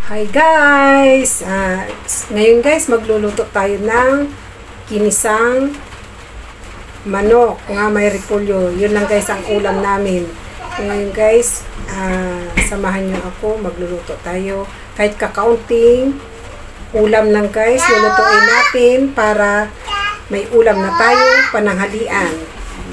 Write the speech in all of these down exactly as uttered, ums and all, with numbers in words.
Hi guys! Uh, ngayon guys, magluluto tayo ng kinisang manok nga may repolyo. Yun lang guys ang ulam namin. Ngayon guys, uh, samahan nyo ako, magluluto tayo. Kahit kakaunting ulam lang guys, lulutuin natin para may ulam na tayo pananghalian.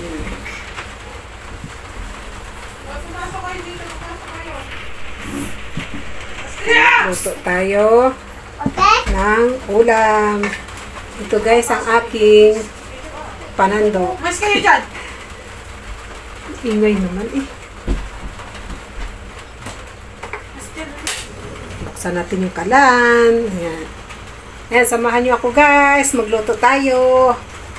Luto tayo ng ulam. Ito guys ang aking panando. Mas kayo dyan! Ingay naman eh. Buksan natin yung kalan. Ayan. Ayan, samahan nyo ako guys. Magluto tayo.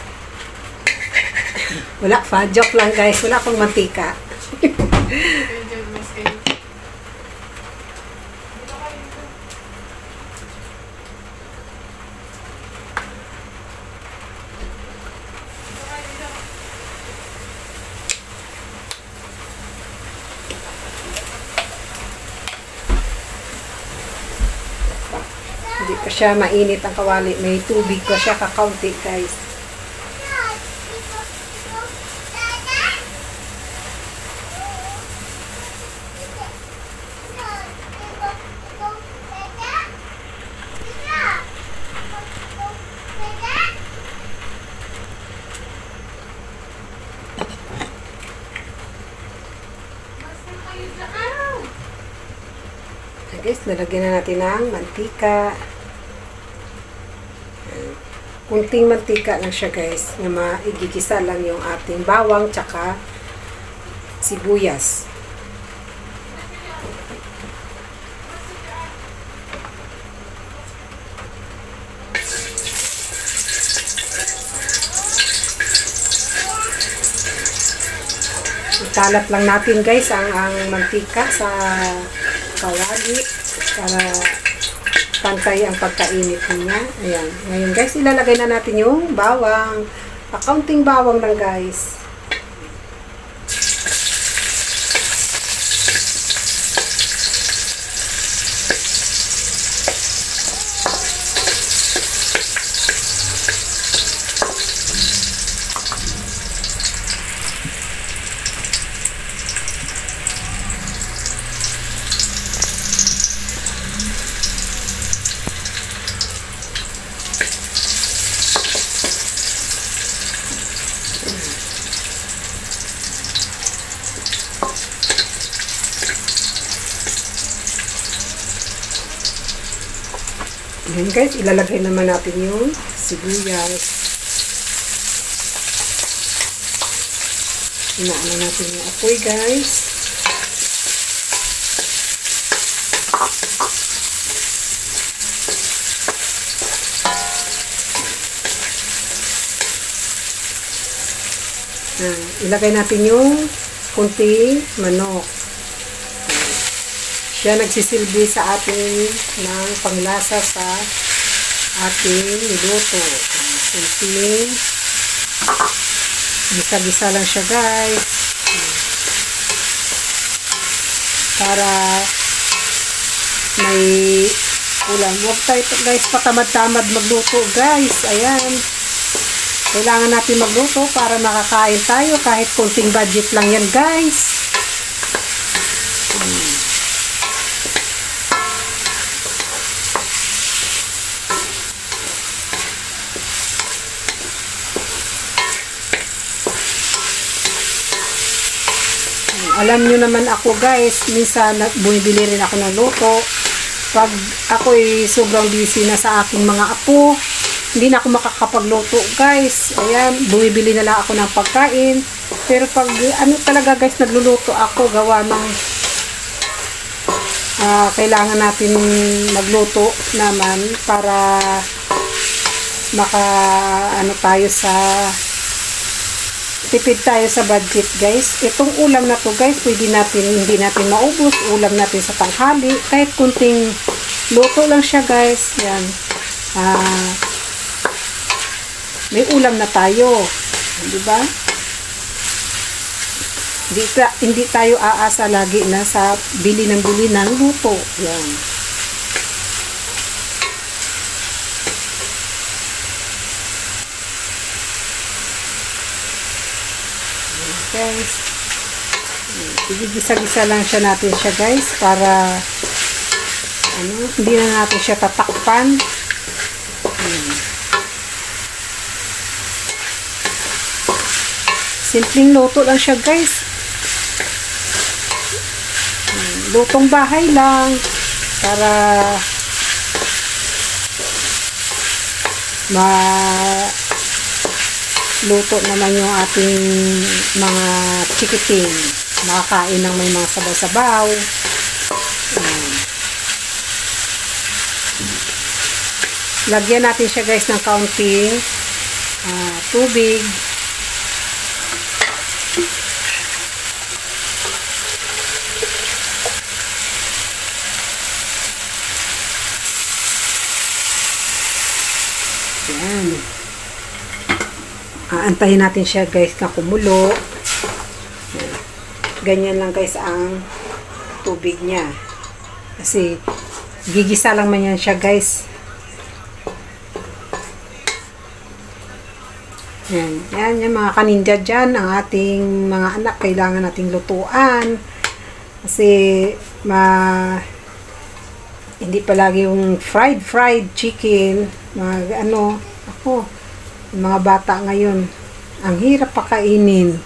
Wala pa. Joke lang guys. Wala akong mantika. Hindi pa siya mainit ang kawali. May tubig pa siya kakaunti guys. Guys, lalagyan na natin ng mantika. Kunting mantika lang siya guys, na maigigisa lang yung ating bawang tsaka sibuyas. Italat lang natin guys ang, ang mantika sa kawali para pantay ang pagkainit niya. Ayan. Ngayon guys, ilalagay na natin yung bawang. Pakaunting bawang lang guys. Ayan guys, ilalagay naman natin yung sibuyas. Inaano natin yung apoy guys. Ayan, ilagay natin yung kunting manok. Siya nagsisilbi sa ating ng panglasa sa ating niluto. Kunting gisa-gisa lang siya guys. Para may ulam. Huwag tayo guys patamad-tamad magluto guys. Ayan. Kailangan natin magluto para makakain tayo kahit kunting budget lang yan guys. Hmm. Alam nyo naman ako guys, minsan bumibili rin ako ng luto. Pag ako'y sobrang busy na sa aking mga apo, hindi na ako makakapagluto guys. Ayan, bumibili na lang ako ng pagkain. Pero pag ano talaga guys, nagluluto ako, gawa ng uh, kailangan natin magluto naman para maka ano tayo sa tipid tayo sa budget guys. Itong ulam na to guys, pwede natin, hindi natin maubos. Ulam natin sa tanghali. Kahit kunting luto lang siya guys. Yan. Ah, may ulam na tayo. Diba? Hindi, hindi tayo aasa lagi na sa bili ng bili ng luto. Yan. guys. Igigisa-gisa lang siya natin siya guys para ano, hindi na natin siya tatakpan. Hmm. Simpleng luto lang siya guys. Hmm. Lutong bahay lang para ma luto naman yung ating mga chikiting. Makakain ng may mga sabaw-sabaw. Ayan. Lagyan natin siya guys ng kaunting uh, tubig. Ayan. Aantayin natin siya guys na kumulo. Ganyan lang guys ang tubig niya. Kasi gigisa lang man yan siya guys. Yan. Yan yung mga kaninja dyan. Ang ating mga anak kailangan nating lutuan. Kasi ma hindi palagi yung fried fried chicken. Mga ano. Ako. Yung mga bata ngayon. Ang hirap pakainin.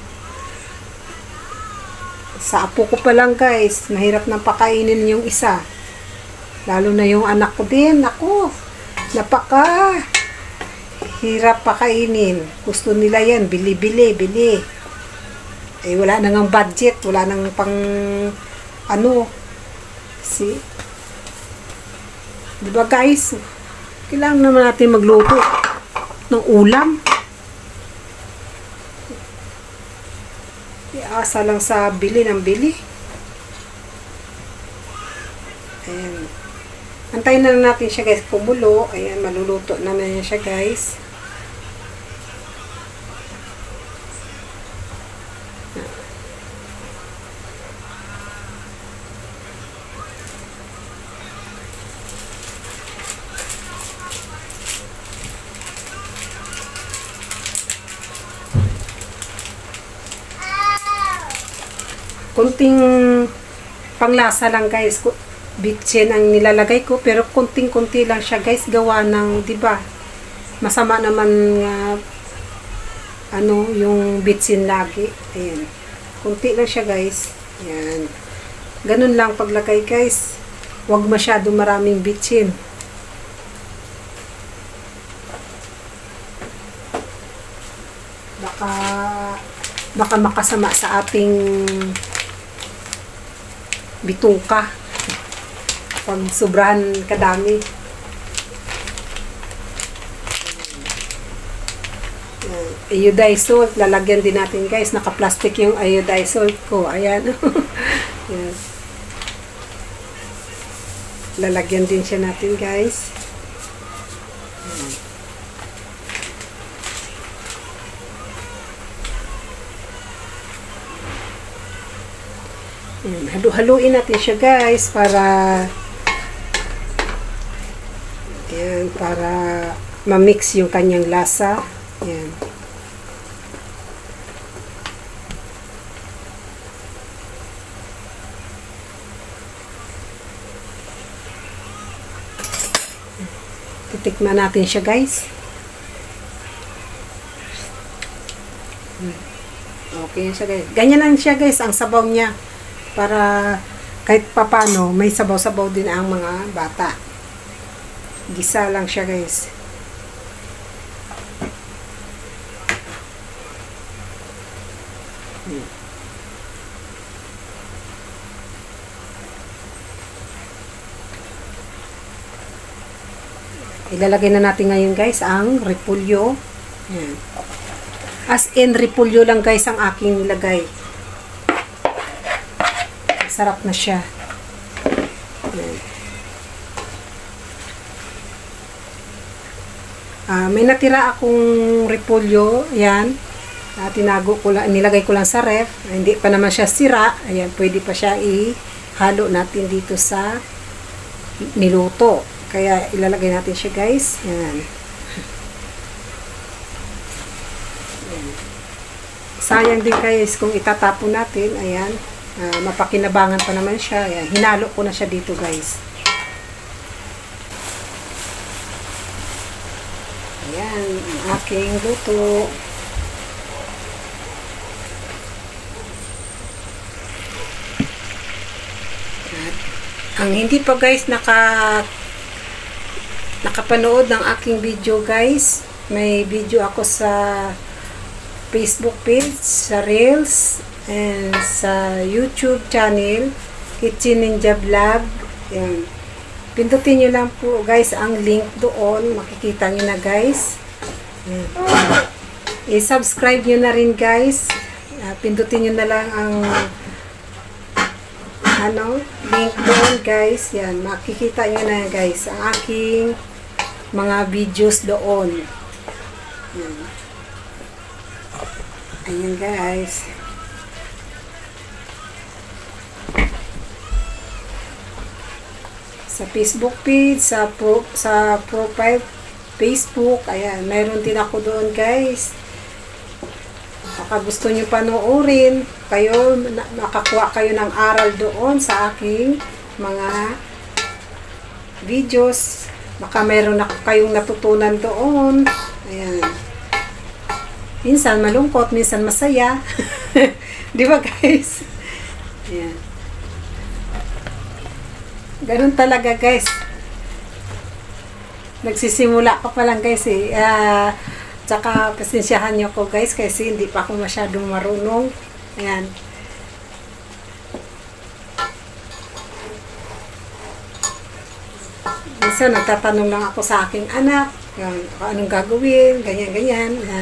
Sa apo ko pa lang guys, mahirap nang pakainin yung isa. Lalo na yung anak ko din. Ako, napaka hirap pakainin. Gusto nila yan, bili, bili, bili. Eh, wala nang budget. Wala nang pang, ano, si, diba guys, kailangan naman natin magluto ng ulam. Asa lang sa bili ng bili. Ayan. Antayin na natin siya guys kumulo. Ayan, maluluto naman siya guys. Kunting panglasa lang guys, bitsin ang nilalagay ko, pero kunting-kunti lang siya guys, gawa ng, di ba? Masama naman uh, ano, yung bitsin lagi. Ayan. Kunti lang siya guys. Ayan. Ganun lang paglagay guys. Huwag masyado maraming bitsin. Baka baka makasama sa ating bituka pag sobrahan kadami. Iodized salt, lalagyan din natin guys. Naka-plastic yung iodized salt ko. Ayan. Ayan. Lalagyan din siya natin guys. Ayan. Ayan. Halu-haluin natin siya guys para ayan, para ma-mix yung kanyang lasa. Ayan. Titikman natin siya guys. Okay siya guys. Ganyan lang siya guys ang sabaw niya. Para kahit papano may sabaw-sabaw din ang mga bata. Gisa lang siya guys. Hmm. Ilalagay na natin ngayon guys ang repolyo. Ayan. As in repolyo lang guys ang aking nilagay. Sarap na siya. Ayan. Uh, may natira akong repolyo. Ayan. Uh, tinago ko lang, nilagay ko lang sa ref. Hindi pa naman siya sira. Ayan, pwede pa siya ihalo natin dito sa niluto. Kaya ilalagay natin siya guys. Ayan. Ayan. sayang din guys kung itatapon natin. Ayan. Uh, mapakinabangan pa naman siya. Ayan. Hinalo ko na siya dito guys. Ayan. Ang aking luto. At ang hindi pa guys naka nakapanood ng aking video guys, may video ako sa Facebook page, sa Reels, and sa YouTube channel, Kitchen Ninja Vlog. Yan. Pindutin nyo lang po guys ang link doon. Makikita nyo na guys. I-subscribe nyo na rin guys. Uh, pindutin nyo na lang ang ano, link doon guys. Yan. Makikita nyo na guys ang aking mga videos doon. Yan. Ayan guys. Sa Facebook page, sa pro, sa profile Facebook, ayan, mayroon din ako doon guys. Baka gusto nyo panoorin, kayo, makakuha kayo ng aral doon sa aking mga videos. Baka mayroon na kayong natutunan doon. Ayan. Minsan malungkot, minsan masaya. Di ba guys? Ayan. Ganun talaga guys. Nagsisimula pa pa lang guys eh. Uh, tsaka pasensyahan nyo ko guys kasi hindi pa ako masyadong marunong. Ayan. Minsan nagtatanong lang ako sa aking anak. Yan, anong gagawin, ganyan ganyan. Ayan.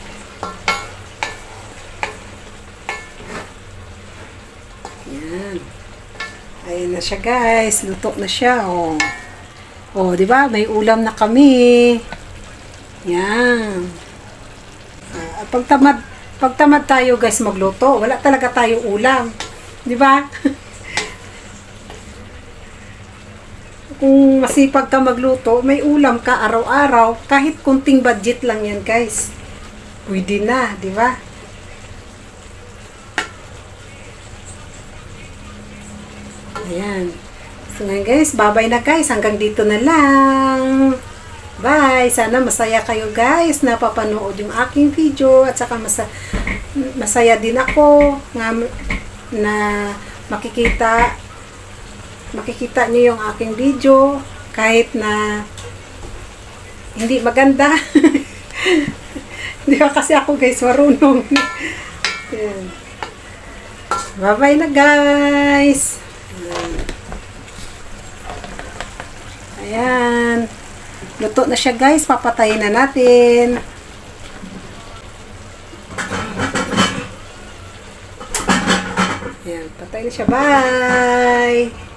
Yan. Ayan na siya guys. Luto na siya. Oh, oh di ba? May ulam na kami. Yan. Uh, pagtamad, pagtamad tayo guys magluto, wala talaga tayong ulam. Di ba? Kung masipag ka magluto, may ulam ka araw-araw. Kahit kunting budget lang yan guys. Pwede na, di ba? Ayan. So ngayon guys, bye-bye na guys. Hanggang dito na lang. Bye! Sana masaya kayo guys na papanood yung aking video. At saka masa masaya din ako nga, na makikita makikita niyo yung aking video. Kahit na hindi maganda. Hindi ba kasi ako guys marunong. Ayan. Bye-bye na guys! Ayan. Luto na siya guys. Papatayin na natin. Ayan. Patay na siya. Bye!